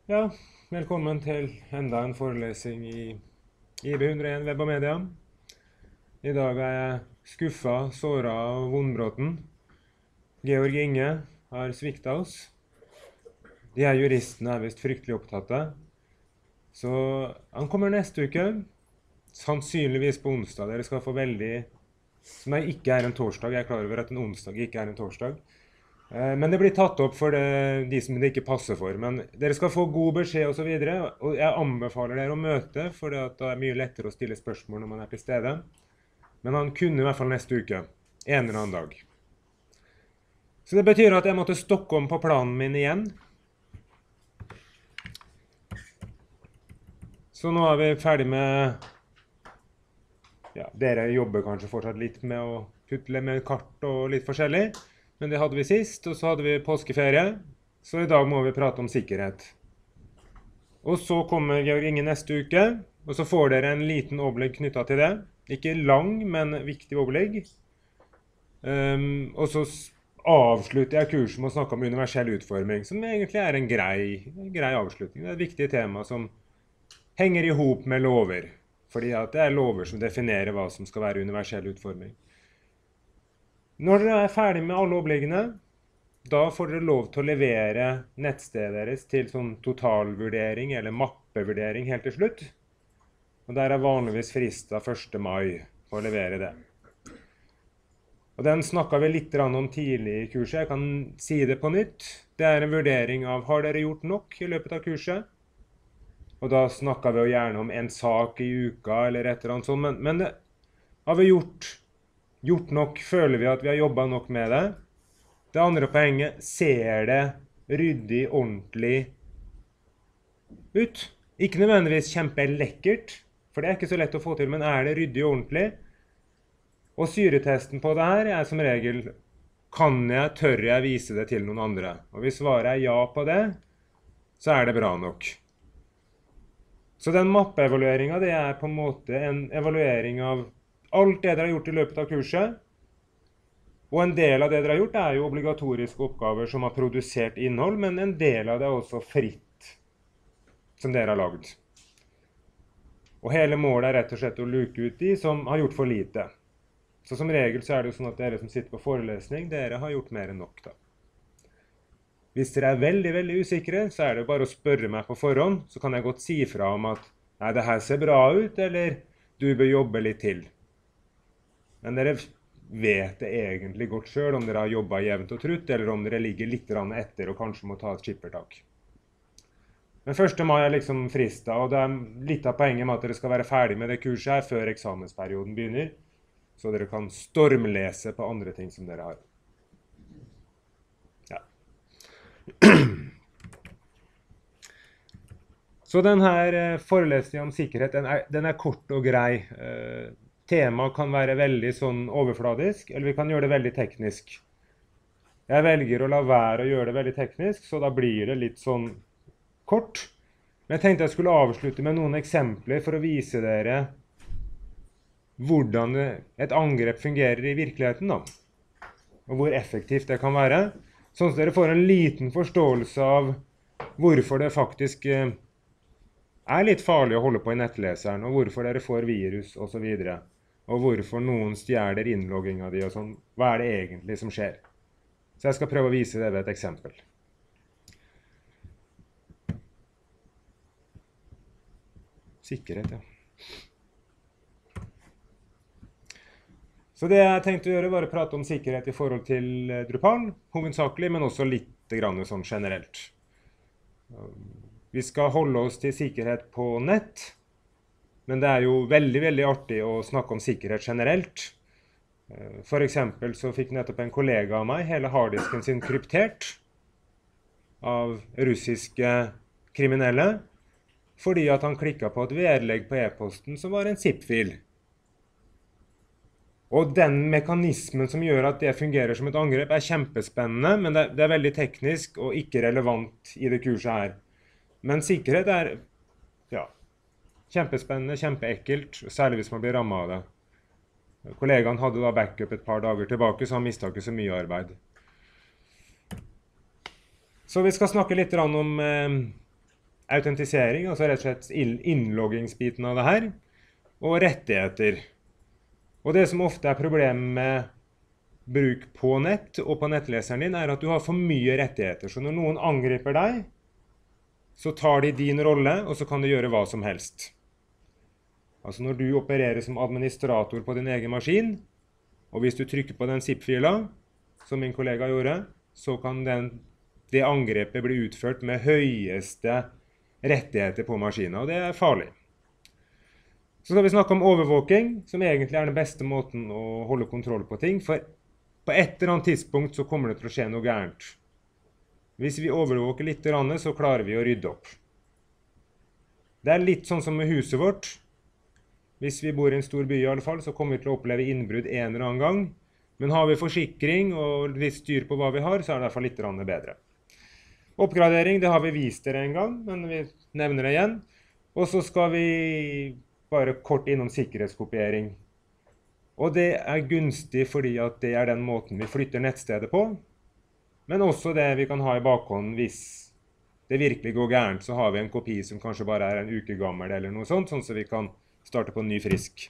Ja, velkommen til enda en forelesning i IB101 Web og Media. I dag er jeg skuffa, såra og vondbråten. Georg Inge har svikta oss. De her juristene er visst fryktelig opptatte. Så han kommer neste uke, sannsynligvis på onsdag. Dere skal få veldig Som ikke er en torsdag. Jeg er klar over at en onsdag ikke er en torsdag. Men det blir tatt opp for de som det ikke passer for. Men dere skal få god beskjed og så videre. Og jeg anbefaler dere å møte, for det er mye lettere å stille spørsmål når man er til stede. Men han kunne i hvert fall neste uke. En eller annen dag. Så det betyr at jeg måtte stokke om på planen min igjen. Så nå er vi ferdig med... Ja, dere jobber kanskje fortsatt litt med å putle med kart og litt forskjellig. Men det hadde vi sist, og så hadde vi påskeferie. Så i dag må vi prate om sikkerhet. Og så kommer Georg Inge neste uke, og så får dere en liten opplegg knyttet til det. Ikke lang, men viktig opplegg. Og så avslutter jeg kurset med å snakke om universell utforming, som egentlig er en grei avslutning. Det er et viktig tema som henger i hop med lover. Fordi at det er lover som definerer hva som skal være universell utforming. Når dere er ferdig med alle oppleggene, da får dere lov til å levere nettstedet deres til sånn totalvurdering eller mappevurdering helt til slutt. Og der er vanligvis fristen 1. mai på å levere det. Og den snakket vi litt om tidlig i kurset. Jeg kan si det på nytt. Det er en vurdering av har dere gjort nok i løpet av kurset. Og da snakket vi jo gjerne om en sak i uka eller et eller annet sånt. Men det har vi gjort nok, føler vi at vi har jobbet nok med det. Det andre poenget, ser det ryddig, ordentlig ut? Ikke nødvendigvis kjempelekkert, for det er ikke så lett å få til, men er det ryddig og ordentlig? Og syretesten på det her er som regel, tør jeg vise det til noen andre? Og hvis svaret er ja på det, så er det bra nok. Så den mappeevalueringen, det er på en måte en evaluering av alt det dere har gjort i løpet av kurset. Og en del av det dere har gjort er jo obligatoriske oppgaver som har produsert innhold, men en del av det er også fritt, som dere har laget. Og hele målet er rett og slett å luke ut de som har gjort for lite. Så som regel så er det jo sånn at dere som sitter på forelesning, dere har gjort mer enn nok da. Hvis dere er veldig, veldig usikre, så er det bare å spørre meg på forhånd, så kan jeg godt si fra om at nei, det her ser bra ut, eller du bør jobbe litt til. Men dere vet det egentlig godt selv om dere har jobbet jevnt og trutt, eller om dere ligger litt etter og kanskje må ta et skippertak. Men 1. mai er liksom frista, og det er litt av poenget med at dere skal være ferdig med det kurset her før eksamensperioden begynner, så dere kan stormlese på andre ting som dere har. Ja. Så denne forelesningen om sikkerhet, den er kort og grei. Temaet kan være veldig sånn overfladisk, eller vi kan gjøre det veldig teknisk. Jeg velger å la være å gjøre det veldig teknisk, så da blir det litt sånn kort. Men jeg tenkte jeg skulle avslutte med noen eksempler for å vise dere hvordan et angrep fungerer i virkeligheten da. Og hvor effektivt det kan være. Sånn at dere får en liten forståelse av hvorfor det faktisk er litt farlig å holde på i nettleseren, og hvorfor dere får virus og så videre. Og hvorfor noen stjeler innloggingen di og sånn. Hva er det egentlig som skjer? Så jeg skal prøve å vise det ved et eksempel. Sikkerhet, ja. Så det jeg tenkte å gjøre var å prate om sikkerhet i forhold til Drupal, hovedsakelig, men også litt grann sånn generelt. Vi skal holde oss til sikkerhet på nett, men det er jo veldig, veldig artig å snakke om sikkerhet generelt. For eksempel så fikk nettopp en kollega av meg hele harddisken sin kryptert av russiske kriminelle, fordi at han klikket på et vedlegg på e-posten som var en zip-fil. Og den mekanismen som gjør at det fungerer som et angrep er kjempespennende, men det er veldig teknisk og ikke relevant i det kurset her. Men sikkerhet er ja, kjempespennende, kjempeekkelt, særlig hvis man blir rammet av det. Kollegaen hadde da backup et par dager tilbake, så han mistet ikke så mye arbeid. Så vi skal snakke litt om autentisering, altså rett og slett innloggingsbiten av det her, og rettigheter. Og det som ofte er problemet med bruk på nett og på nettleseren din, er at du har for mye rettigheter. Så når noen angriper deg, så tar de din rolle, og så kan de gjøre hva som helst. Altså når du opererer som administrator på din egen maskin, og hvis du trykker på den zip-fila, som min kollega gjorde, så kan det angrepet bli utført med høyeste rettigheter på maskinen, og det er farlig. Så skal vi snakke om overvåking, som egentlig er den beste måten å holde kontroll på ting, for på et eller annet tidspunkt så kommer det til å skje noe gærent. Hvis vi overvåker litt, så klarer vi å rydde opp. Det er litt sånn som med huset vårt. Hvis vi bor i en stor by i alle fall, så kommer vi til å oppleve innbrudd en eller annen gang. Men har vi forsikring og litt styr på hva vi har, så er det i hvert fall litt bedre. Oppgradering, det har vi vist dere en gang, men vi nevner det igjen. Og så skal vi bare kort innom sikkerhetskopiering. Og det er gunstig fordi at det er den måten vi flytter nettstedet på. Men også det vi kan ha i bakhånd hvis det virkelig går gærent, så har vi en kopi som kanskje bare er en uke gammel eller noe sånt, sånn så vi kan starte på en ny frisk.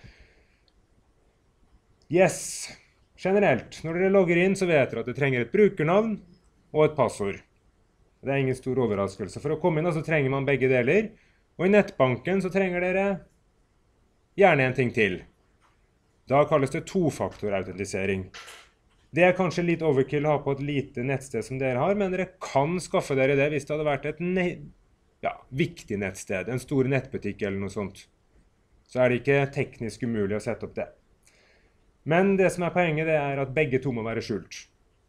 Yes! Generelt, når dere logger inn, så vet dere at dere trenger et brukernavn og et passord. Det er ingen stor overraskelse. For å komme inn så trenger man begge deler. Og i nettbanken så trenger dere gjerne en ting til. Da kalles det tofaktorautentisering. Det er kanskje litt overkill å ha på et lite nettsted som dere har, men dere kan skaffe dere det hvis det hadde vært et viktig nettsted, en stor nettbutikk eller noe sånt. Så er det ikke teknisk umulig å sette opp det. Men det som er poenget, det er at begge to må være skjult.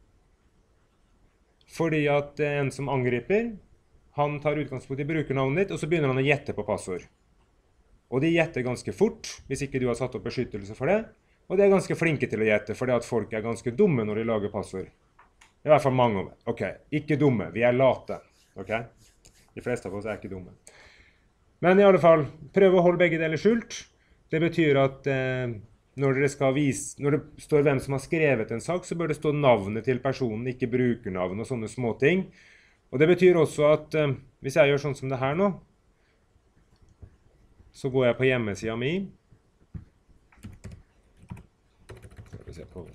Fordi at en som angriper, han tar utgangspunkt i brukernavnet ditt, og så begynner han å gjette på passord. Og de gjetter ganske fort, hvis ikke du har satt opp beskyttelse for det. Og de er ganske flinke til å gjette, fordi at folk er ganske dumme når de lager passord. I hvert fall mange av dem. Ok, ikke dumme, vi er late. Ok? De fleste av oss er ikke dumme. Men i alle fall, prøv å holde begge deler skjult. Det betyr at når det står hvem som har skrevet en sak, så bør det stå navnet til personen, ikke brukernavn og sånne små ting. Og det betyr også at hvis jeg gjør sånn som det her nå, så går jeg på hjemmesiden min. Skal vi se på.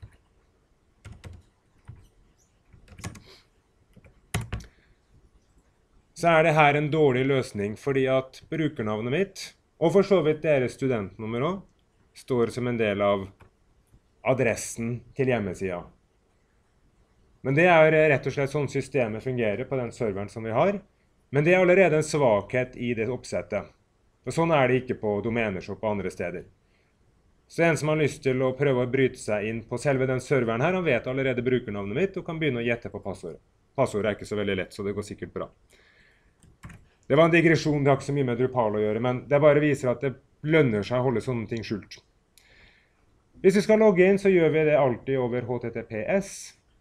Så er det her en dårlig løsning, fordi at brukernavnet mitt, og for så vidt deres studentnummer også, står som en del av adressen til hjemmesiden. Men det er rett og slett sånn systemet fungerer på den serveren som vi har. Men det er allerede en svakhet i det oppsettet. Og sånn er det ikke på domeneshop og andre steder. Så en som har lyst til å prøve å bryte seg inn på selve den serveren her, han vet allerede brukernavnet mitt og kan begynne å gjette på passordet. Passordet er ikke så veldig lett, så det går sikkert bra. Det var en digresjon, det har ikke så mye med Drupal å gjøre, men det bare viser at det lønner seg å holde sånne ting skjult. Hvis vi skal logge inn, så gjør vi det alltid over HTTPS.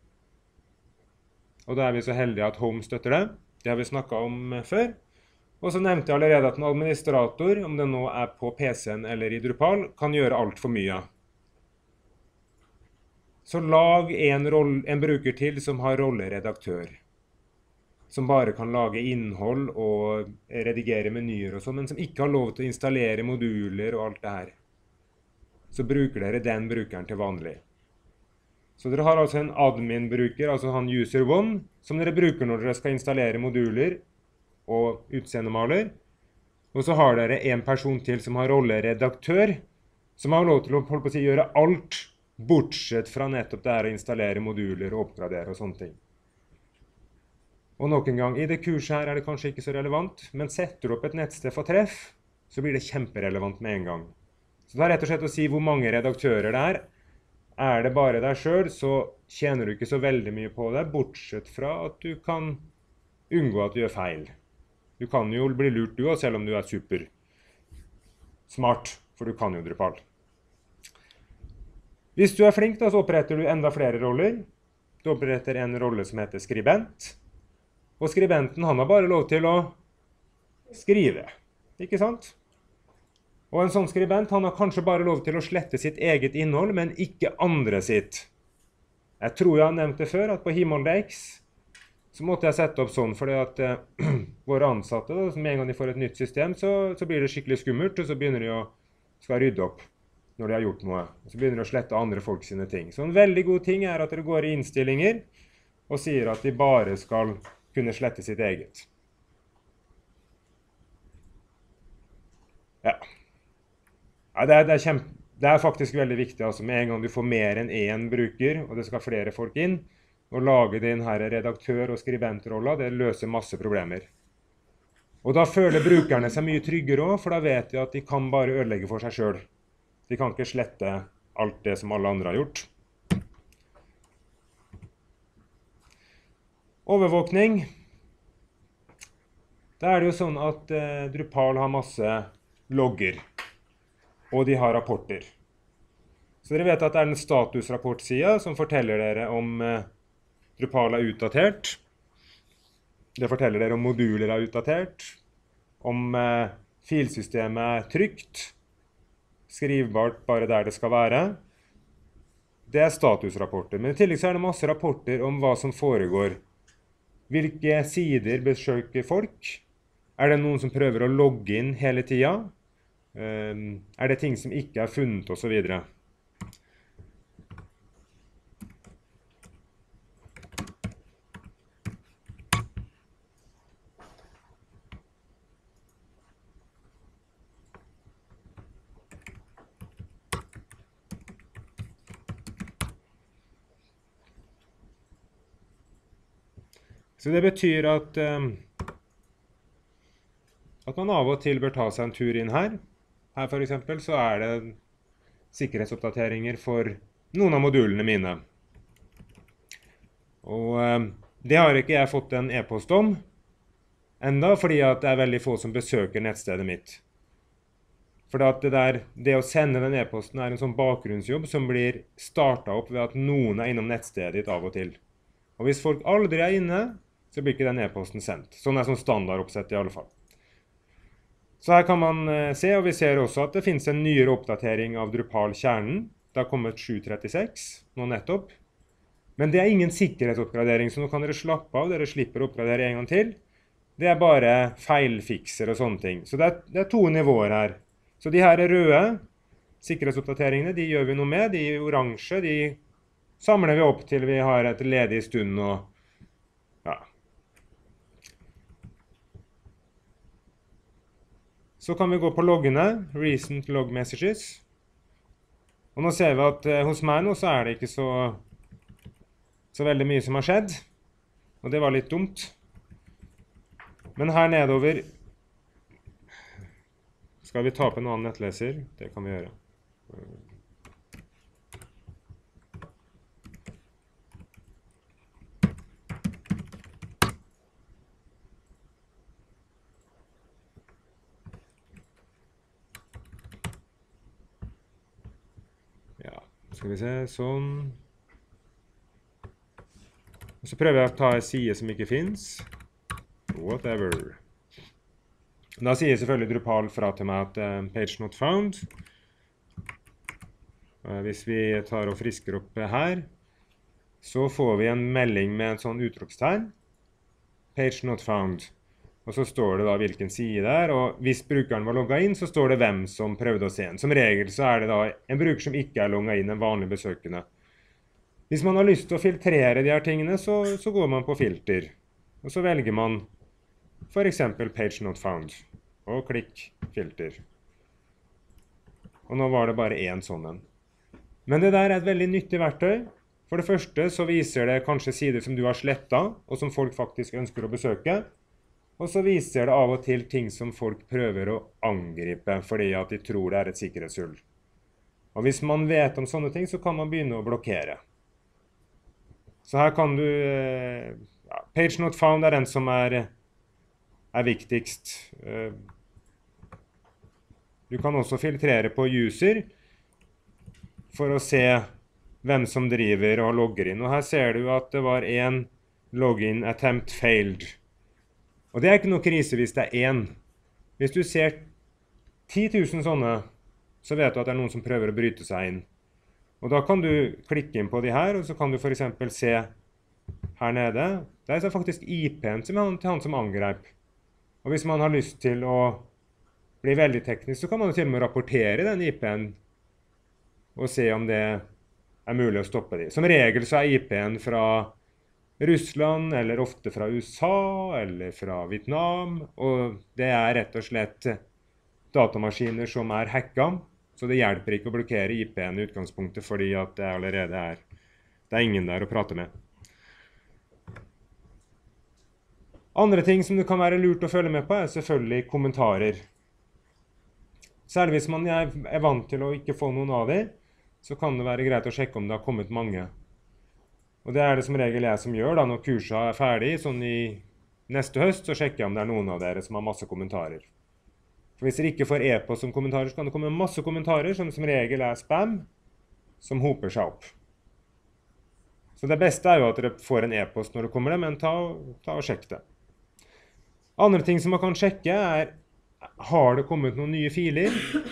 Og da er vi så heldige at Home støtter det. Det har vi snakket om før. Og så nevnte jeg allerede at en administrator, om det nå er på PC-en eller i Drupal, kan gjøre alt for mye. Så lag en bruker til som har rolleredaktør. Som bare kan lage innhold og redigere menyer og sånn, men som ikke har lov til å installere moduler og alt det her. Så bruker dere den brukeren til vanlig. Så dere har altså en admin-bruker, altså han user1, som dere bruker når dere skal installere moduler og utseendemaler. Og så har dere en person til som har rolleredaktør, som har lov til å gjøre alt, bortsett fra nettopp det her å installere moduler og oppgradere og sånne ting. Og nok en gang, i det kurset her er det kanskje ikke så relevant, men setter du opp et nettsted for treff, så blir det kjemperelevant med en gang. Så det er rett og slett å si hvor mange redaktører det er. Er det bare deg selv, så tjener du ikke så veldig mye på det, bortsett fra at du kan unngå at du gjør feil. Du kan jo bli lurt du også, selv om du er super smart, for du kan jo Drupal. Hvis du er flink, da, så oppretter du enda flere roller. Du oppretter en rolle som heter skribent. Og skribenten, han har bare lov til å skrive, ikke sant? Og en sånn skribent, han har kanskje bare lov til å slette sitt eget innhold, men ikke andre sitt. Jeg tror jeg har nevnt det før, at på Himalda X, så måtte jeg sette opp sånn, fordi at våre ansatte, da, med en gang de får et nytt system, så blir det skikkelig skummelt, og så begynner de å skal rydde opp når de har gjort noe. Og så begynner de å slette andre folk sine ting. Så en veldig god ting er at dere går i innstillinger og sier at de bare skal kunne slette sitt eget. Ja. Ja, det er faktisk veldig viktig, altså med en gang du får mer enn én bruker, og det skal flere folk inn, å lage din her redaktør- og skribentrolla, det løser masse problemer. Og da føler brukerne seg mye tryggere også, for da vet de at de kan bare ødelegge for seg selv. De kan ikke slette alt det som alle andre har gjort. Overvåkning. Da er det jo sånn at Drupal har masse logger, og de har rapporter. Så dere vet at det er den statusrapportsida som forteller dere om Drupal er utdatert. Det forteller dere om moduler er utdatert, om filsystemet er trygt, skrivbart bare der det skal være. Det er statusrapporter, men i tillegg så er det masse rapporter om hva som foregår. Hvilke sider besøker folk? Er det noen som prøver å logge inn hele tiden? Er det ting som ikke er funnet, og så videre? Så det betyr at man av og til bør ta seg en tur inn her. Her for eksempel så er det sikkerhetsoppdateringer for noen av modulene mine. Og det har ikke jeg fått en e-post om enda, fordi at det er veldig få som besøker nettstedet mitt. For det å sende den e-posten er en sånn bakgrunnsjobb som blir startet opp ved at noen er innom nettstedet ditt av og til. Og hvis folk aldri er inne, så blir ikke den e-posten sendt. Sånn er sånn standardoppsett i alle fall. Så her kan man se, og vi ser også at det finnes en nyere oppdatering av Drupal-kjernen. Det har kommet 7.36 nå nettopp. Men det er ingen sikkerhetsoppgradering, så nå kan dere slappe av. Dere slipper å oppgradere en gang til. Det er bare feilfikser og sånne ting. Så det er to nivåer her. Så de her røde sikkerhetsoppdateringene, de gjør vi noe med. De oransje, de samler vi opp til vi har et ledig stund og ja. Så kan vi gå på loggene, Recent Log Messages. Og nå ser vi at hos meg nå så er det ikke så veldig mye som har skjedd. Og det var litt dumt. Men her nedover skal vi ta på en annen nettleser. Det kan vi gjøre. Skal vi se, sånn. Og så prøver jeg å ta en side som ikke finnes. Whatever. Da sier selvfølgelig Drupal fra til meg at page not found. Hvis vi tar og frisker opp her, så får vi en melding med en sånn utropstegn. Page not found. Og så står det da hvilken side det er, og hvis brukeren var logget inn, så står det hvem som prøvde å se den. Som regel så er det da en bruker som ikke er logget inn, en vanlig besøkende. Hvis man har lyst til å filtrere de her tingene, så går man på filter. Og så velger man for eksempel page not found, og klikk filter. Og nå var det bare en sånn en. Men det der er et veldig nyttig verktøy. For det første så viser det kanskje sider som du har slettet, og som folk faktisk ønsker å besøke. Og så viser det av og til ting som folk prøver å angripe fordi at de tror det er et sikkerhetshull. Og hvis man vet om sånne ting, så kan man begynne å blokkere. Så her kan du... page not found er den som er viktigst. Du kan også filtrere på user for å se hvem som driver og logger inn. Og her ser du at det var en login attempt failed. Og det er ikke noe krise hvis det er én. Hvis du ser 10 000 sånne, så vet du at det er noen som prøver å bryte seg inn. Og da kan du klikke inn på de her, og så kan du for eksempel se her nede. Der er faktisk IP-en til han som angrep. Og hvis man har lyst til å bli veldig teknisk, så kan man jo til og med rapportere den IP-en og se om det er mulig å stoppe de. Som regel så er IP-en fra Russland, eller ofte fra USA, eller fra Vietnam, og det er rett og slett datamaskiner som er hacka, så det hjelper ikke å blokkere IP-en i utgangspunktet, fordi at det allerede det er ingen der å prate med. Andre ting som det kan være lurt å følge med på, er selvfølgelig kommentarer. Særlig hvis man er vant til å ikke få noen av dem, så kan det være greit å sjekke om det har kommet mange. Og det er det som regel jeg som gjør da, når kurset er ferdig, sånn i neste høst, så sjekker jeg om det er noen av dere som har masse kommentarer. For hvis dere ikke får e-post som kommentarer, så kan det komme masse kommentarer, som regel er spam, som hoper seg opp. Så det beste er jo at dere får en e-post når det kommer det, men ta og sjekk det. Andre ting som man kan sjekke er, har det kommet noen nye filer?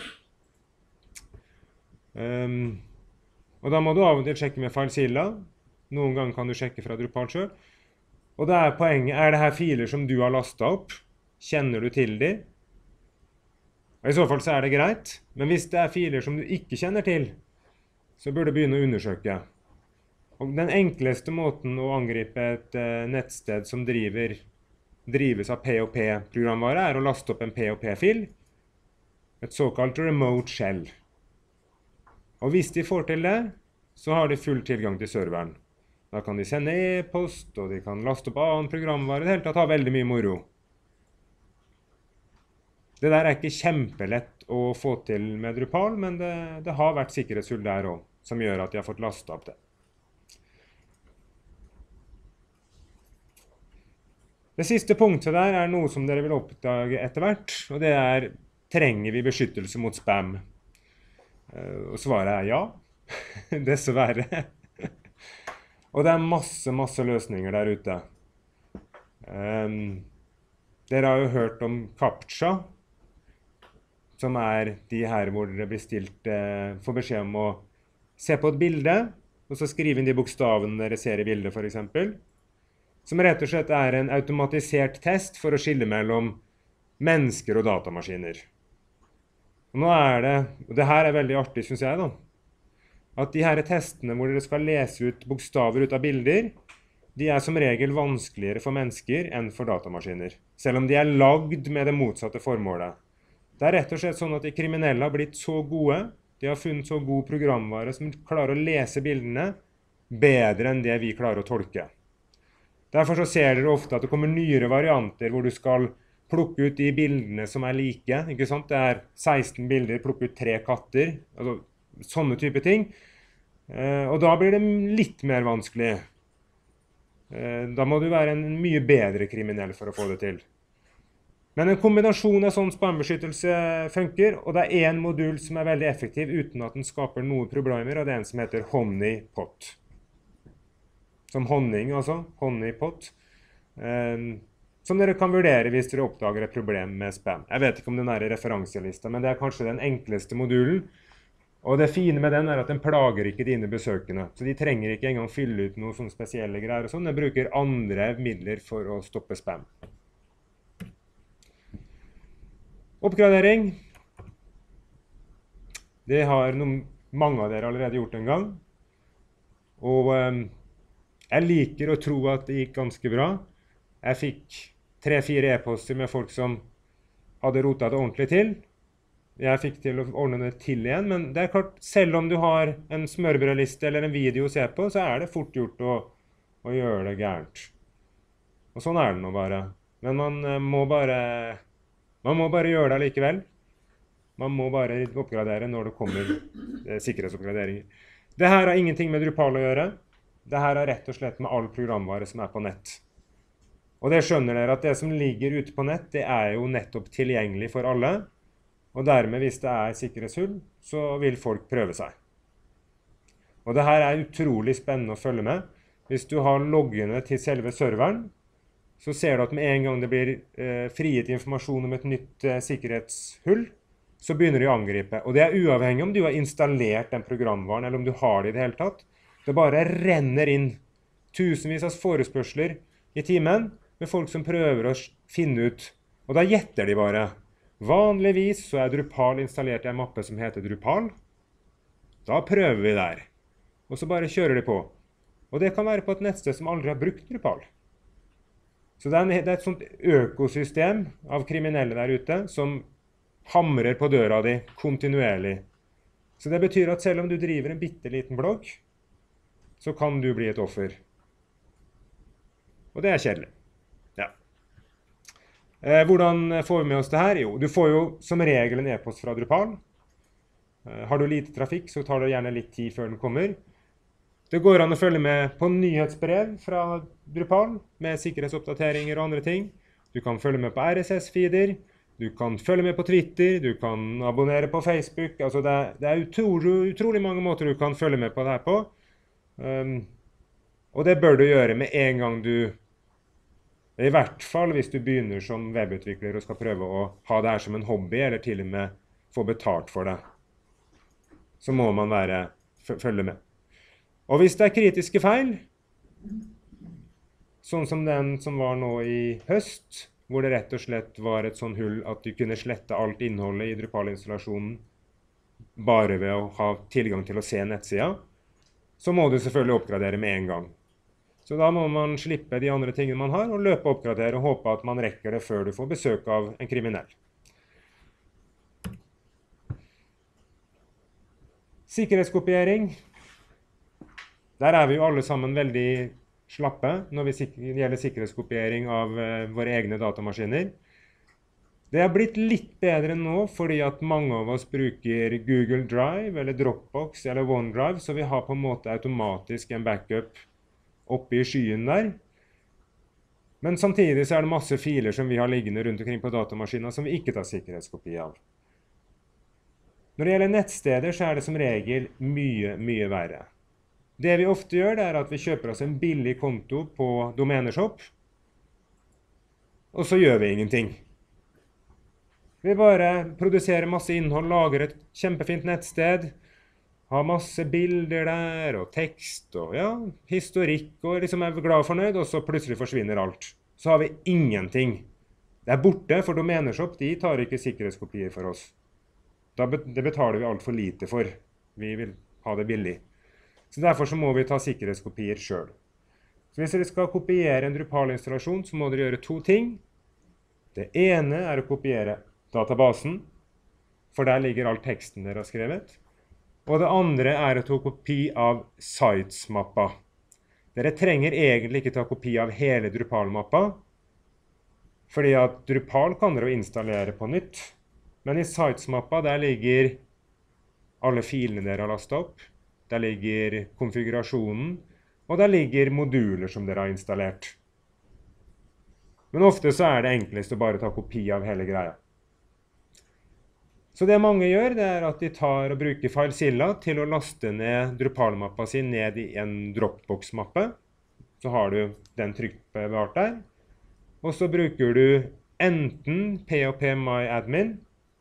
Og da må du av og til sjekke med FileZilla. Noen ganger kan du sjekke fra Drupal selv. Og det er poenget, er det her filer som du har lastet opp? Kjenner du til de? Og i så fall så er det greit. Men hvis det er filer som du ikke kjenner til, så burde du begynne å undersøke. Og den enkleste måten å angripe et nettsted som drives av POP-programvare, er å laste opp en POP-fil, et såkalt remote shell. Og hvis de får til det, så har de full tilgang til serveren. Da kan de sende e-post, og de kan laste opp annen programvare, det hele tatt ha veldig mye moro. Det der er ikke kjempelett å få til med Drupal, men det har vært sikkerhetshull der også, som gjør at de har fått lastet opp det. Det siste punktet der er noe som dere vil oppdage etter hvert, og det er, trenger vi beskyttelse mot spam? Og svaret er ja, dessverre. Og det er masse løsninger der ute. Dere har jo hørt om CAPTCHA, som er de her hvor dere blir stilt, får beskjed om å se på et bilde, og så skrive inn de bokstavene dere ser i bildet for eksempel. Som rett og slett er en automatisert test for å skille mellom mennesker og datamaskiner. Og nå er det, og det her er veldig artig synes jeg da, at de her testene hvor dere skal lese ut bokstaver ut av bilder, de er som regel vanskeligere for mennesker enn for datamaskiner, selv om de er lagd med det motsatte formålet. Det er rett og slett sånn at de kriminelle har blitt så gode, de har funnet så god programvare som klarer å lese bildene bedre enn det vi klarer å tolke. Derfor så ser dere ofte at det kommer nyere varianter hvor du skal plukke ut de bildene som er like, ikke sant? Det er 16 bilder, plukke ut 3 katter, altså sånne type ting. Og da blir det litt mer vanskelig. Da må du være en mye bedre kriminell for å få det til. Men en kombinasjon av sånn spambeskyttelse funker, og det er en modul som er veldig effektiv uten at den skaper noen problemer, og det er en som heter Honeypot. Som honning, altså. Honeypot. Som dere kan vurdere hvis dere oppdager et problem med spam. Jeg vet ikke om den er i referanselista, men det er kanskje den enkleste modulen. Og det fine med den er at den plager ikke dine besøkende. Så de trenger ikke engang fylle ut noen sånne spesielle greier og sånn. Den bruker andre midler for å stoppe spam. Oppgradering. Det har mange av dere allerede gjort en gang. Og jeg liker å tro at det gikk ganske bra. Jeg fikk 3-4 e-poster med folk som hadde rotet det ordentlig til. Jeg fikk til å ordne det til igjen, men det er klart, selv om du har en smørbrødliste eller en video å se på, så er det fort gjort å gjøre det gærent. Og sånn er det nå bare. Men man må bare gjøre det likevel. Man må bare oppgradere når det kommer sikkerhetsoppgraderinger. Det her har ingenting med Drupal å gjøre. Det her er rett og slett med all programvare som er på nett. Og det skjønner dere at det som ligger ute på nett, det er jo nettopp tilgjengelig for alle. Og dermed, hvis det er sikkerhetshull, så vil folk prøve seg. Og det her er utrolig spennende å følge med. Hvis du har loggene til selve serveren, så ser du at med en gang det blir frigitt informasjon om et nytt sikkerhetshull, så begynner de å angripe. Og det er uavhengig om du har installert den programvaren, eller om du har det i det hele tatt. Det bare renner inn tusenvis av forespørsler i timen med folk som prøver å finne ut Og da gjetter de bare. Vanligvis så er Drupal installert i en mappe som heter Drupal. Da prøver vi der. Og så bare kjører de på. Og det kan være på et nettsted som aldri har brukt Drupal. Så det er et sånt økosystem av kriminelle der ute som hamrer på døra di kontinuerlig. Så det betyr at selv om du driver en bitteliten blogg, så kan du bli et offer. Og det er kjedelig. Ja. Hvordan får vi med oss det her? Jo, du får jo som regel en e-post fra Drupal. Har du lite trafikk, så tar det gjerne litt tid før den kommer. Det går an å følge med på nyhetsbrev fra Drupal, med sikkerhetsoppdateringer og andre ting. Du kan følge med på RSS-feeder, du kan følge med på Twitter, du kan abonnere på Facebook. Altså det er utrolig mange måter du kan følge med på det her på. Og det bør du gjøre med en gang du, i hvert fall hvis du begynner som webutvikler og skal prøve å ha det her som en hobby, eller til og med få betalt for det. Så må man følge med. Og hvis det er kritiske feil, sånn som den som var nå i høst, hvor det rett og slett var et sånn hull at du kunne slette alt innholdet i Drupal-installasjonen bare ved å ha tilgang til å se nettsida, så må du selvfølgelig oppgradere med en gang. Så da må man slippe de andre tingene man har, og løpe og oppgradere og håpe at man rekker det før du får besøk av en kriminell. Sikkerhetskopiering. Der er vi jo alle sammen veldig slappe når det gjelder sikkerhetskopiering av våre egne datamaskiner. Det har blitt litt bedre nå fordi at mange av oss bruker Google Drive eller Dropbox eller OneDrive, så vi har på en måte automatisk en backup oppe i skyen der. Men samtidig så er det masse filer som vi har liggende rundt omkring på datamaskiner som vi ikke tar sikkerhetskopi av. Når det gjelder nettsteder så er det som regel mye verre. Det vi ofte gjør, det er at vi kjøper oss en billig konto på Domeneshop, og så gjør vi ingenting. Vi bare produserer masse innhold, lager et kjempefint nettsted, har masse bilder der, og tekst, og ja, historikk, og liksom er glad og fornøyd, og så plutselig forsvinner alt. Så har vi ingenting. Det er borte, for Domeneshop, de tar ikke sikkerhetskopier for oss. Det betaler vi alt for lite for. Vi vil ha det billig. Så derfor så må vi ta sikkerhetskopier selv. Så hvis dere skal kopiere en Drupal-installasjon, så må dere gjøre to ting. Det ene er å kopiere databasen, for der ligger all teksten dere har skrevet. Og det andre er å ta kopi av sites-mappa. Dere trenger egentlig ikke ta kopi av hele Drupal-mappa, fordi at Drupal kan dere installere på nytt. Men i sites-mappa der ligger alle filene dere har lastet opp. Der ligger konfigurasjonen, og der ligger moduler som dere har installert. Men ofte så er det enklest å bare ta kopi av hele greia. Så det mange gjør, det er at de tar og bruker FileZilla til å laste ned Drupal-mappa sin ned i en Dropbox-mappe. Så har du den trygt bevart der. Og så bruker du enten POP-MyAdmin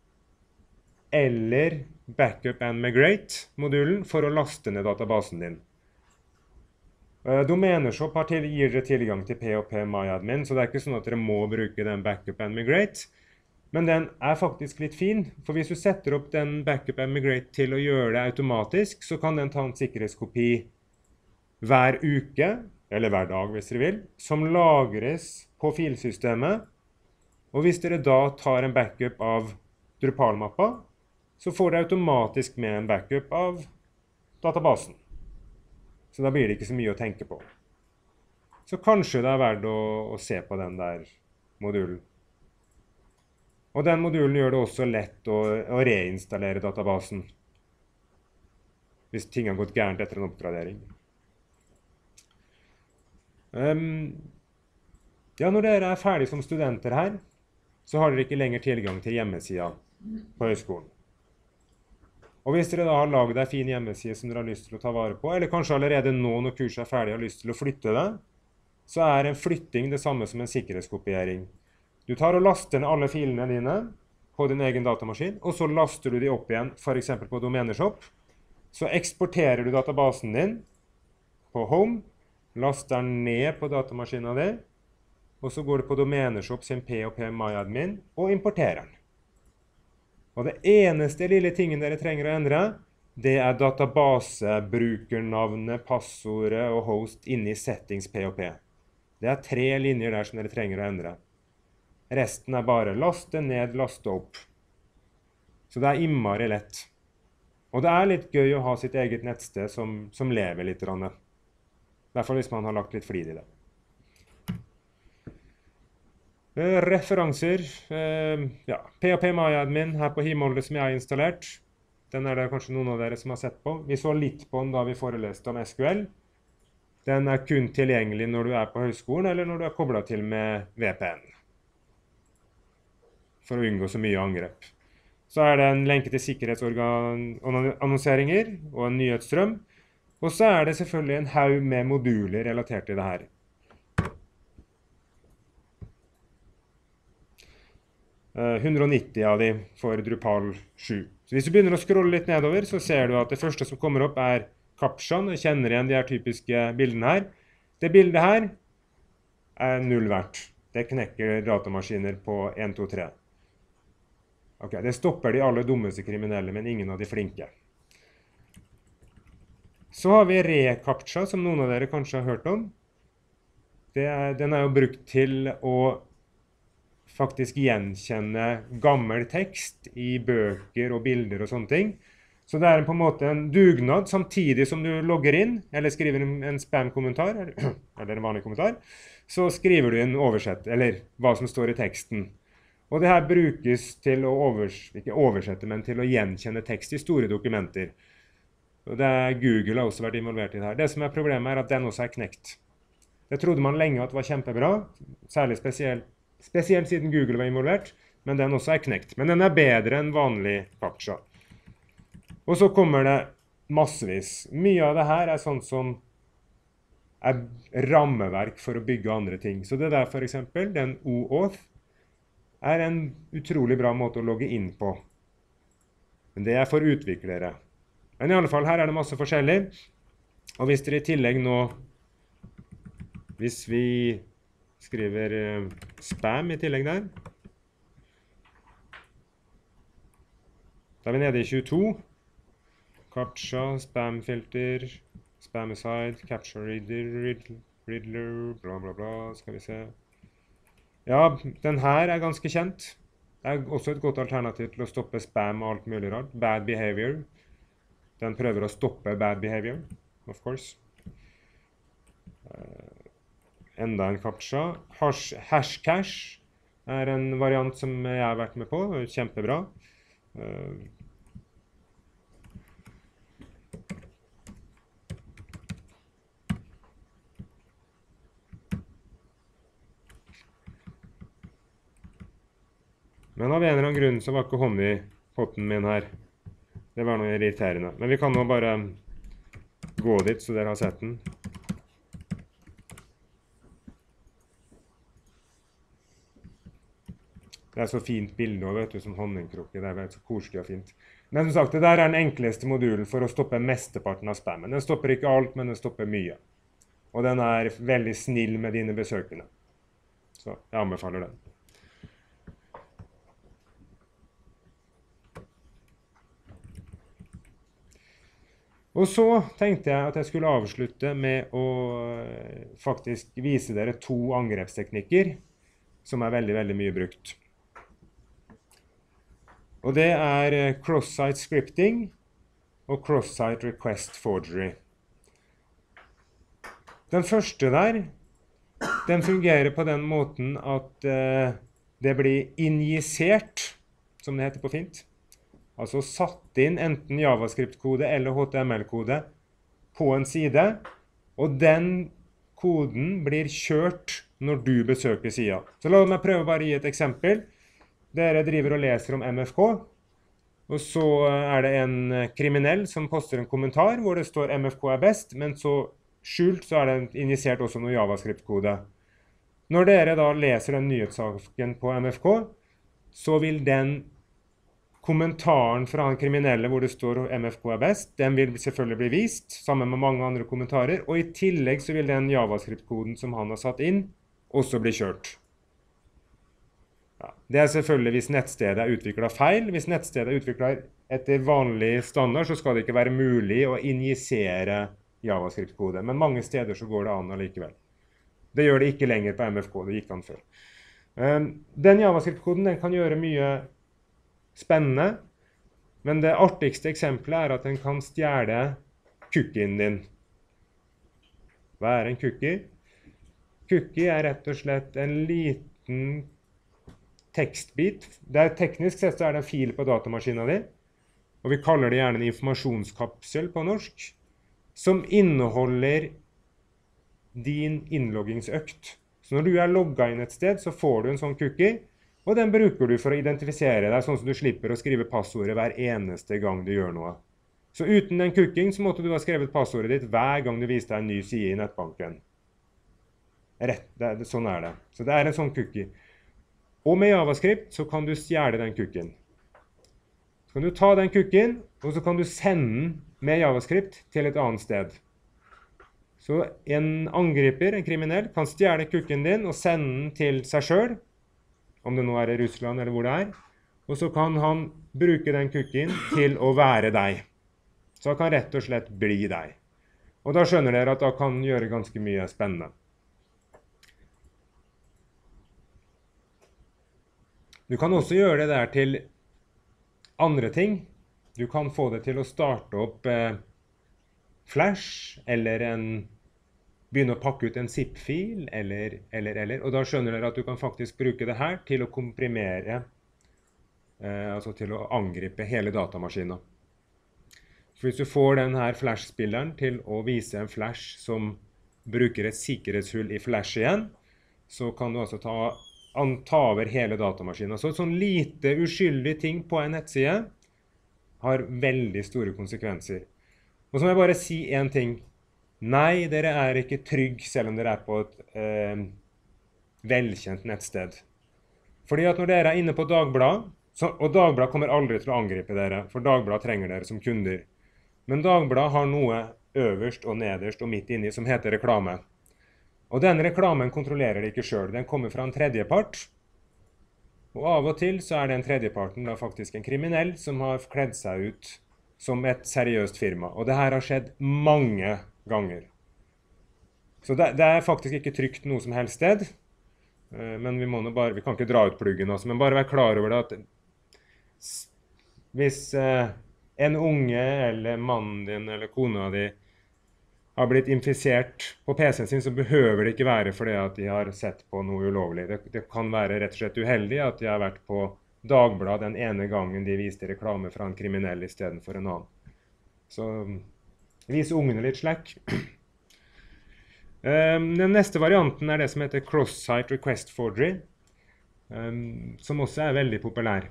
eller Backup and Migrate-modulen for å laste ned databasen din. Domeneshop gir dere tilgang til POP-MyAdmin, så det er ikke sånn at dere må bruke den Backup and Migrate. Men den er faktisk litt fin, for hvis du setter opp den Backup and Migrate til å gjøre det automatisk, så kan den ta en sikkerhetskopi hver uke, eller hver dag hvis dere vil, som lagres på filsystemet. Og hvis dere da tar en backup av Drupal-mappa, så får dere automatisk med en backup av databasen. Så da blir det ikke så mye å tenke på. Så kanskje det er verdt å se på den der modulen. Og den modulen gjør det også lett å reinstallere databasen, hvis ting har gått gærent etter en oppgradering. Ja, når dere er ferdige som studenter her, så har dere ikke lenger tilgang til hjemmesida på høyskolen. Og hvis dere da har laget en fin hjemmeside som dere har lyst til å ta vare på, eller kanskje allerede nå når kurset er ferdig og har lyst til å flytte det, så er en flytting det samme som en sikkerhetskopiering. Du tar og laster ned alle filene dine på din egen datamaskin, og så laster du de opp igjen, for eksempel på Domeneshop. Så eksporterer du databasen din på Home, laster den ned på datamaskinen din, og så går du på Domeneshop sin PHP MyAdmin og importerer den. Og det eneste lille tingen dere trenger å endre, det er databasebrukernavnet, passordet og host inni settings PHP. Det er 3 linjer der som dere trenger å endre. Resten er bare laste ned, laste opp. Så det er innmari lett. Og det er litt gøy å ha sitt eget nettsted som lever litt. I hvert fall hvis man har lagt litt flid i det. Referanser. Ja, PHP MyAdmin her på Himålet som jeg har installert. Den er det kanskje noen av dere som har sett på. Vi så litt på den da vi foreleste om SQL. Den er kun tilgjengelig når du er på høyskolen, eller når du er koblet til med VPN. For å unngå så mye angrep. Så er det en lenke til sikkerhetsannonseringer og en nyhetsstrøm. Og så er det selvfølgelig en haug med moduler relatert til det her. Uh, 190 av de for Drupal 7. Så hvis du begynner å scrolle litt nedover, så ser du at det første som kommer opp er Captchaen. Jeg kjenner igjen de her typiske bildene her. Det bildet her er null verdt. Det knekker datamaskiner på 1, 2, 3. Ok, det stopper de aller dummeste kriminelle, men ingen av de flinke. Så har vi ReCAPTCHA, som noen av dere kanskje har hørt om. Den er jo brukt til å faktisk gjenkjenne gammel tekst i bøker og bilder og sånne ting. Så det er på en måte en dugnad, samtidig som du logger inn, eller skriver en spam-kommentar, eller en vanlig kommentar, så skriver du en oversett, eller hva som står i teksten. Og det her brukes til å ikke oversette, men til å gjenkjenne tekst i store dokumenter. Og Google har også vært involvert i det her. Det som er problemet er at den også er knekt. Det trodde man lenge at var kjempebra, særlig spesielt siden Google var involvert, men den også er knekt. Men den er bedre enn vanlig CAPTCHA. Og så kommer det massevis. Mye av det her er sånn som er rammeverk for å bygge andre ting. Så det der for eksempel, den OAuth, er en utrolig bra måte å logge inn på. Men det er for utviklere. Men i alle fall, her er det masse forskjellig. Og hvis dere i tillegg nå, hvis vi skriver spam i tillegg der, da er vi nede i 22. CAPTCHA, spamfilter, spamicide, capture riddler, bla bla bla, skal vi se. Ja, den her er ganske kjent. Det er også et godt alternativ til å stoppe spam og alt mulig rart. Bad behavior. Den prøver å stoppe bad behavior, of course. Enda en CAPTCHA. Hashcash er en variant som jeg har vært med på. Kjempebra. Men av en eller annen grunn så var ikke honeypotten min her. Det var noe irriterende. Men vi kan nå bare gå dit, så dere har sett den. Det er så fint bilde også, vet du, som honningkrukke. Det er så koselig og fint. Men som sagt, det der er den enkleste modulen for å stoppe mesteparten av spammen. Den stopper ikke alt, men den stopper mye. Og den er veldig snill med dine besøkende. Så jeg anbefaler den. Og så tenkte jeg at jeg skulle avslutte med å faktisk vise dere 2 angrepsteknikker som er veldig, veldig mye brukt. Og det er cross-site scripting og cross-site request forgery. Den første der, den fungerer på den måten at det blir injisert, som det heter på fint. Altså satt inn enten JavaScript-kode eller HTML-kode på en side, og den koden blir kjørt når du besøker siden. Så la meg prøve bare å gi et eksempel. Dere driver og leser om MFK, og så er det en kriminell som poster en kommentar hvor det står MFK er best, men så skjult så er det injisert også noe JavaScript-kode. Når dere da leser den nyhetssaken på MFK, så vil den kommentaren fra han kriminelle hvor det står MFK er best, den vil selvfølgelig bli vist, sammen med mange andre kommentarer, og i tillegg så vil den JavaScript-koden som han har satt inn, også bli kjørt. Ja, det er selvfølgelig hvis nettstedet er utviklet feil. Hvis nettstedet er utviklet etter vanlig standard, så skal det ikke være mulig å injisere JavaScript-kode. Men mange steder så går det an allikevel. Det gjør det ikke lenger på MFK, det gikk an før. Den JavaScript-koden den kan gjøre mye spennende, men det artigste eksempelet er at den kan stjele cookien din. Hva er en cookie? Cookie er rett og slett en liten tekstbit. Teknisk sett så er det en fil på datamaskinen din, og vi kaller det gjerne en informasjonskapsel på norsk, som inneholder din innloggingsøkt. Så når du er logget inn et sted, så får du en sånn cookie, og den bruker du for å identifisere deg, sånn som du slipper å skrive passordet hver eneste gang du gjør noe. Så uten den cookien så måtte du ha skrevet passordet ditt hver gang du viste deg en ny side i nettbanken. Sånn er det. Så det er en sånn cookie. Og med JavaScript så kan du stjele den cookien. Så kan du ta den cookien, og så kan du sende den med JavaScript til et annet sted. Så en angriper, en kriminell, kan stjele cookien din og sende den til seg selv, om det nå er i Russland eller hvor det er. Og så kan han bruke den cookien til å være deg. Så han kan rett og slett bli deg. Og da skjønner dere at da kan han gjøre ganske mye spennende. Du kan også gjøre det der til andre ting. Du kan få det til å starte opp Flash, eller begynne å pakke ut en zip-fil, og da skjønner dere at du kan faktisk bruke det her til å komprimere, altså til å angripe hele datamaskinen. For hvis du får denne Flash-spilleren til å vise en Flash som bruker et sikkerhetshull i Flash igjen, så kan du altså ta over hele datamaskinen. Så et sånn lite uskyldig ting på en nettside har veldig store konsekvenser. Og så må jeg bare si en ting. Nei, dere er ikke trygg selv om dere er på et velkjent nettsted. Fordi at når dere er inne på Dagbladet, og Dagbladet kommer aldri til å angripe dere, for Dagbladet trenger dere som kunder. Men Dagbladet har noe øverst og nederst og midt inni som heter reklame. Og denne reklamen kontrollerer det ikke selv. Den kommer fra en tredjepart. Og av og til så er den tredjeparten da faktisk en kriminell som har kledd seg ut som et seriøst firma. Og det her har skjedd mange ganger. Så det er faktisk ikke trygt noe som helst sted. Men vi kan ikke dra ut pluggen også, men bare være klar over det at hvis en unge eller mannen din eller kona di har blitt infisert på PC-en sin, så behøver det ikke være fordi at de har sett på noe ulovlig. Det kan være rett og slett uheldig at de har vært på Dagbladet den ene gangen de viste reklame fra en kriminell i stedet for en annen. Så vis ungene litt slack. Den neste varianten er det som heter Cross-Site Request Forgery, som også er veldig populær.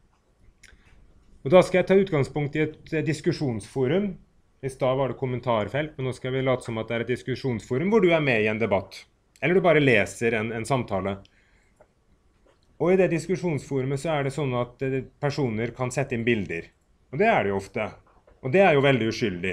Og da skal jeg ta utgangspunkt i et diskusjonsforum. I stad var det kommentarfelt, men nå skal vi late som at det er et diskusjonsforum hvor du er med i en debatt. Eller du bare leser en samtale. Og i det diskusjonsforumet så er det sånn at personer kan sette inn bilder. Og det er det jo ofte. Og det er jo veldig uskyldig.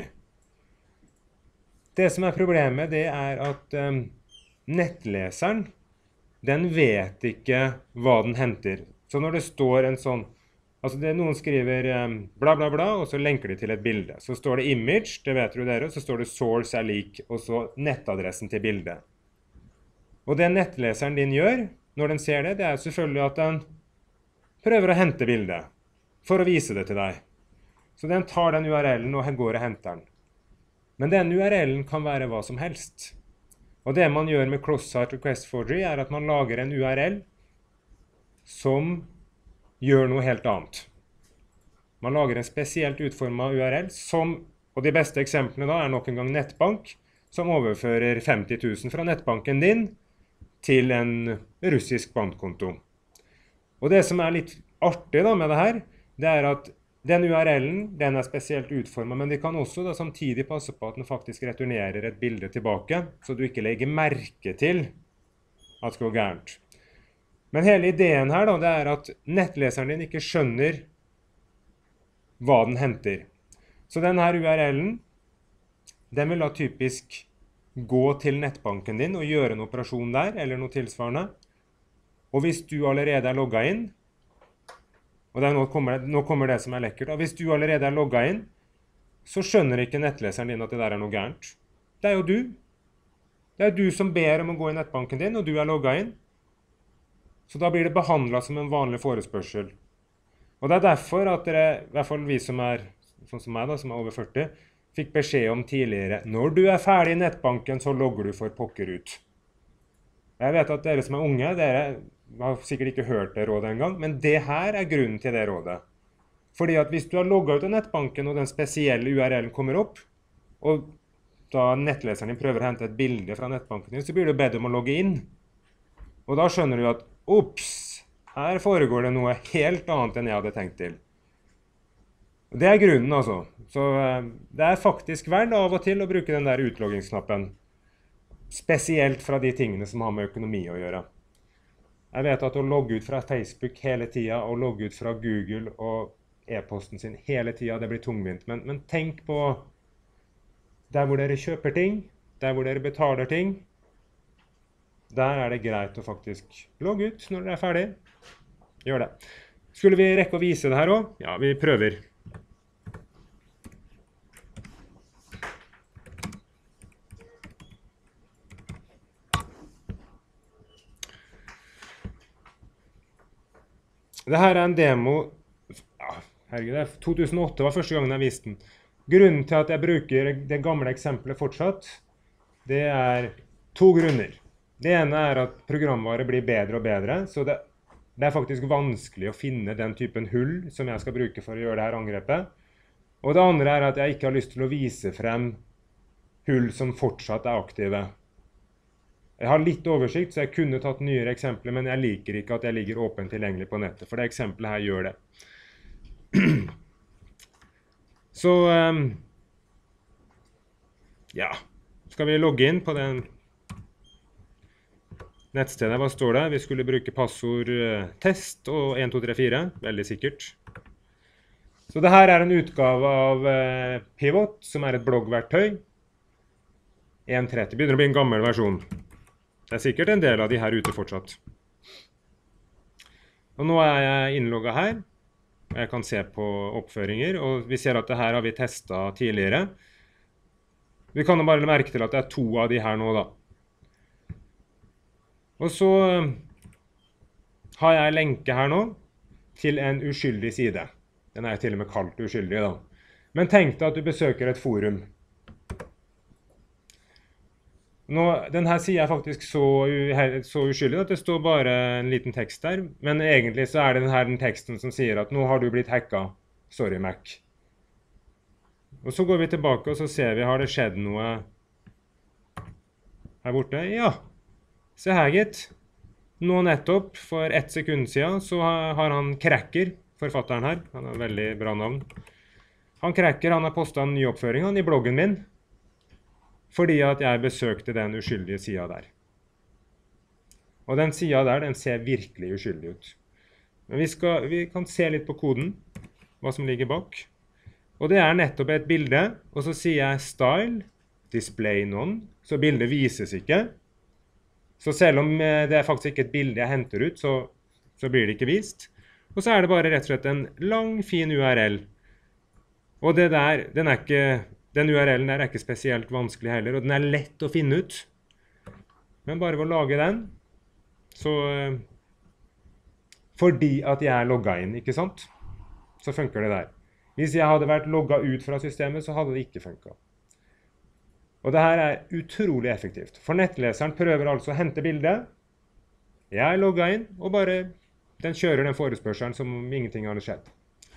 Det som er problemet, det er at nettleseren, den vet ikke hva den henter. Så når det står en sånn, altså noen skriver bla bla bla, og så lenker de til et bilde. Så står det image, det vet dere, så står det source er lik, og så nettadressen til bildet. Og det nettleseren din gjør, når den ser det, det er selvfølgelig at den prøver å hente bildet, for å vise det til deg. Så den tar den URL-en og går og henter den. Men den URL-en kan være hva som helst. Og det man gjør med Cross-Site Request Forgery er at man lager en URL som gjør noe helt annet. Man lager en spesielt utformet URL og de beste eksemplene da er nok en gang nettbank, som overfører 50 000 fra nettbanken din til en russisk bankkonto. Og det som er litt artig da med det her, det er at den URL-en, den er spesielt utformet, men de kan også da samtidig passe på at den faktisk returnerer et bilde tilbake, så du ikke legger merke til at det går gærent. Men hele ideen her da, det er at nettleseren din ikke skjønner hva den henter. Så denne URL-en, den vil da typisk gå til nettbanken din og gjøre en operasjon der, eller noe tilsvarende. Og hvis du allerede er logget inn, og nå kommer det som er lekkert, og hvis du allerede er logget inn, så skjønner ikke nettleseren din at det der er noe gærent. Det er jo du. Det er du som ber om å gå i nettbanken din, og du er logget inn. Så da blir det behandlet som en vanlig forespørsel. Og det er derfor at dere, i hvert fall vi som er, sånn som meg da, som er over 40, fikk beskjed om tidligere, når du er ferdig i nettbanken, så logger du for pokker ut. Jeg vet at dere som er unge, dere har sikkert ikke hørt det rådet engang, men det her er grunnen til det rådet. Fordi at hvis du har logget ut av nettbanken, og den spesielle URL-en kommer opp, og da nettleseren din prøver å hente et bilde fra nettbanken din, så blir du bedt om å logge inn. Og da skjønner du at, ops, her foregår det noe helt annet enn jeg hadde tenkt til. Det er grunnen altså. Så det er faktisk verdt av og til å bruke den der utloggingsknappen. Spesielt fra de tingene som har med økonomi å gjøre. Jeg vet at å logge ut fra Facebook hele tiden, og logge ut fra Google og e-posten sin hele tiden, det blir tungvint. Men tenk på der hvor dere kjøper ting, der hvor dere betaler ting, der er det greit å faktisk logge ut når dere er ferdig. Gjør det. Skulle vi rekke å vise det her også? Ja, vi prøver. Dette er en demo, ja, herregud, 2008 var første gangen jeg viste den. Grunnen til at jeg bruker det gamle eksempelet fortsatt, det er 2 grunner. Det ene er at programvare blir bedre og bedre, så det er faktisk vanskelig å finne den typen hull som jeg skal bruke for å gjøre det her angrepet. Og det andre er at jeg ikke har lyst til å vise frem hull som fortsatt er aktive. Jeg har litt oversikt, så jeg kunne tatt nyere eksempler, men jeg liker ikke at jeg ligger åpent tilgjengelig på nettet, for det eksempelet her gjør det. Så, ja, skal vi logge inn på den nettstedet. Hva står det? Vi skulle bruke passord test og 1, 2, 3, 4, veldig sikkert. Så det her er en utgave av Pivot, som er et bloggverktøy. 1.30, begynner å bli en gammel versjon. Det er sikkert en del av de her ute fortsatt. Og nå er jeg innlogget her. Jeg kan se på oppføringer, og vi ser at det her har vi testet tidligere. Vi kan jo bare merke til at det er 2 av de her nå da. Og så har jeg lenke her nå til en uskyldig side. Den er til og med kalt uskyldig da. Men tenk deg at du besøker et forum. Denne siden er faktisk så uskyldig at det står bare en liten tekst der, men egentlig så er det den teksten som sier at nå har du blitt hacket, sorry Mac. Og så går vi tilbake og så ser vi, har det skjedd noe her borte? Ja, se her gitt. Nå nettopp, for 1 sekund siden, så har han Cracker, forfatteren her, han har veldig bra navn. Han Cracker, han har postet en ny oppføring i bloggen min, fordi at jeg besøkte den uskyldige siden der. Og den siden der, den ser virkelig uskyldig ut. Men vi kan se litt på koden, hva som ligger bak. Og det er nettopp et bilde, og så sier jeg style, display none, så bildet vises ikke. Så selv om det er faktisk ikke et bilde jeg henter ut, så blir det ikke vist. Og så er det bare rett og slett en lang, fin URL. Og det der, den URL-en der er ikke spesielt vanskelig heller, og den er lett å finne ut. Men bare ved å lage den, så fordi at jeg er logget inn, ikke sant? Så funker det der. Hvis jeg hadde vært logget ut fra systemet, så hadde det ikke funket. Og det her er utrolig effektivt. For nettleseren prøver altså å hente bildet. Jeg er logget inn, og bare den kjører den forespørselen som om ingenting hadde skjedd.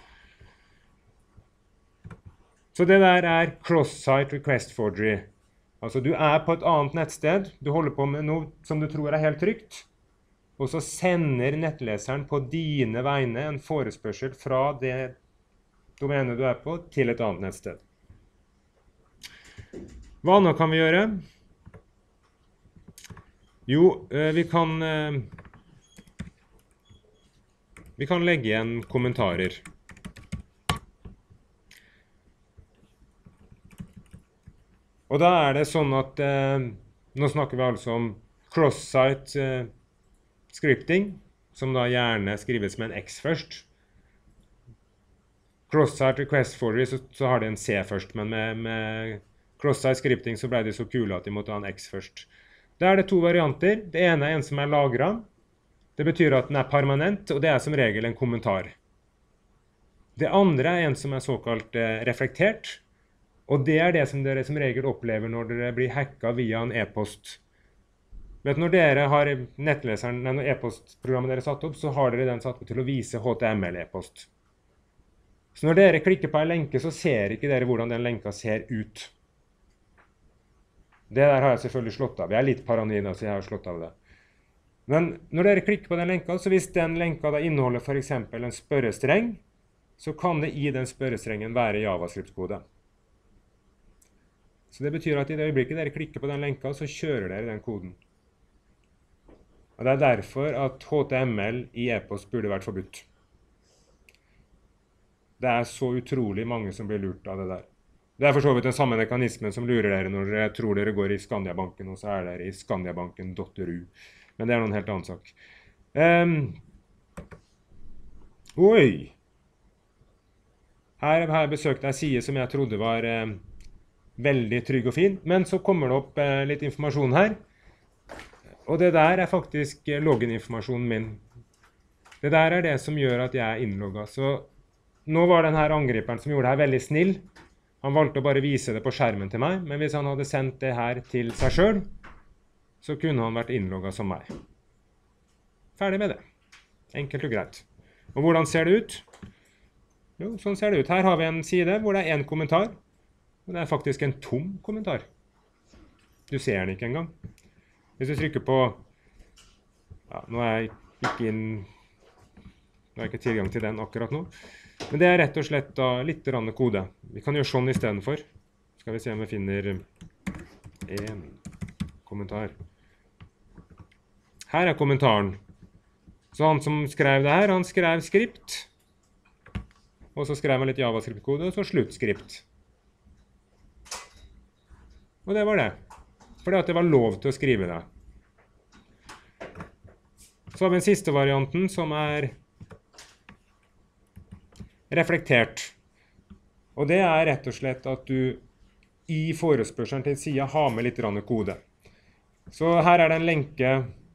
Så det der er cross-site request forgery. Altså du er på et annet nettsted, du holder på med noe som du tror er helt trygt, og så sender nettleseren på dine vegne en forespørsel fra det domenet du er på til et annet nettsted. Hva nå kan vi gjøre? Jo, vi kan legge igjen kommentarer. Og da er det sånn at nå snakker vi altså om cross-site scripting, som da gjerne skrives med en X først. Cross-site request forgery så har det en C først, men med cross-site scripting så ble det så kule at de måtte ha en X først. Da er det to varianter. Det ene er en som er lagret. Det betyr at den er permanent, og det er som regel en kommentar. Det andre er en som er såkalt reflektert, og det er det som dere som regel opplever når dere blir hacket via en e-post. Vet, når dere har nettleseren, når e-postprogrammet dere satt opp, så har dere den satt opp til å vise HTML-e-post. Så når dere klikker på en lenke, så ser ikke dere hvordan den lenka ser ut. Det der har jeg selvfølgelig slått av. Jeg er litt paranoid, så jeg har slått av det. Men når dere klikker på den lenka, så hvis den lenka da inneholder for eksempel en spørrestreng, så kan det i den spørrestrengen være JavaScript-kode. Så det betyr at i det øyeblikket dere klikker på den lenka, så kjører dere den koden. Og det er derfor at HTML i e-post burde vært forbudt. Det er så utrolig mange som blir lurt av det der. Det er for så vidt den samme mekanismen som lurer dere når dere tror dere går i Skandiabanken, og så er dere i skandiabanken.ru. Men det er noen helt annen sak. Oi! Her har jeg besøkt en side som jeg trodde var veldig trygg og fin, men så kommer det opp litt informasjon her. Og det der er faktisk login-informasjonen min. Det der er det som gjør at jeg er innlogget. Så nå var denne angriperen som gjorde det her veldig snill. Han valgte å bare vise det på skjermen til meg, men hvis han hadde sendt det her til seg selv, så kunne han vært innlogget som meg. Ferdig med det. Enkelt og greit. Og hvordan ser det ut? Jo, sånn ser det ut. Her har vi en side hvor det er en kommentar, og det er faktisk en tom kommentar. Du ser den ikke engang. Hvis du trykker på, ja, nå er jeg ikke tilgang til den akkurat nå, men det er rett og slett da litt kode. Vi kan gjøre sånn i stedet for. Skal vi se om vi finner en kommentar. Her er kommentaren. Så han som skrev det her, han skrev skript, og så skrev han litt JavaScript-kode, og så sluttskript. Og det var det. Fordi at det var lov til å skrive det. Så har vi den siste varianten, som er reflektert. Og det er rett og slett at du i forespørselen til siden har med litt kode. Så her er det en lenke.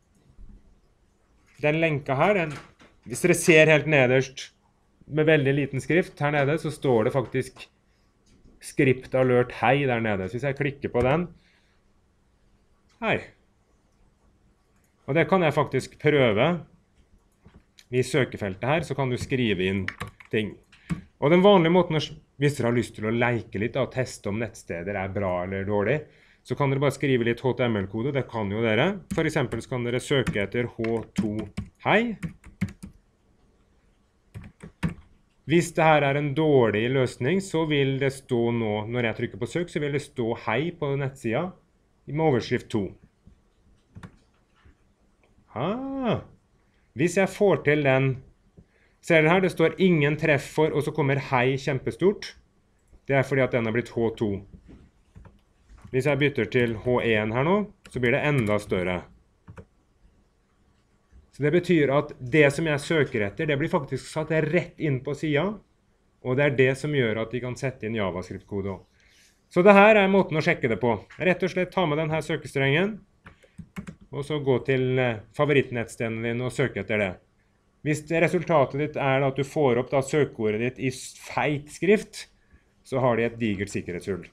Den lenka her, hvis dere ser helt nederst med veldig liten skrift her nede, så står det faktisk script alert hei der nede. Så hvis jeg klikker på den, hei. Og det kan jeg faktisk prøve. I søkefeltet her så kan du skrive inn ting. Og den vanlige måten, hvis dere har lyst til å leke litt og teste om nettsteder er bra eller dårlig, så kan dere bare skrive litt HTML-kode, det kan jo dere. For eksempel så kan dere søke etter H2 hei. Hvis det her er en dårlig løsning, så vil det stå nå, når jeg trykker på søk, så vil det stå hei på nettsida med overskrift 2. Hvis jeg får til den, ser dere her, det står ingen treff for, og så kommer hei kjempestort. Det er fordi at den har blitt H2. Hvis jeg bytter til H1 her nå, så blir det enda større. Så det betyr at det som jeg søker etter, det blir faktisk satt rett inn på siden, og det er det som gjør at de kan sette inn JavaScript-kode også. Så det her er måten å sjekke det på. Rett og slett ta med denne søkestrengen, og så gå til favorittnettstedet din og søke etter det. Hvis resultatet ditt er at du får opp da søkeordet ditt i feit skrift, så har de et digert sikkerhetshull.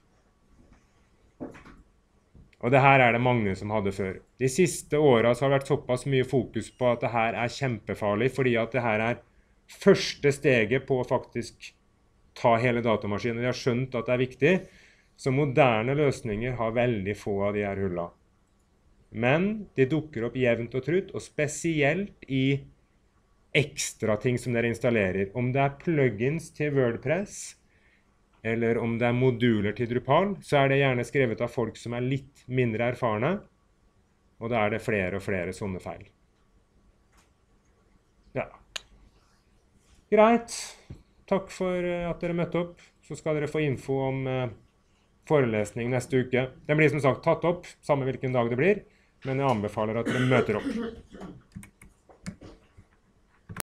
Og det her er det mange som hadde før. De siste årene så har det vært såpass mye fokus på at det her er kjempefarlig, fordi at det her er første steget på å faktisk ta hele datamaskinen. De har skjønt at det er viktig, så moderne løsninger har veldig få av de her hullene. Men de dukker opp jevnt og trutt, og spesielt i ekstra ting som dere installerer. Om det er plugins til WordPress, eller om det er moduler til Drupal, så er det gjerne skrevet av folk som er litt mindre erfarne, og da er det flere og flere sånne feil. Ja. Greit. Takk for at dere møtte opp. Så skal dere få info om forelesning neste uke. Den blir som sagt tatt opp, samme hvilken dag det blir, men jeg anbefaler at dere møter opp.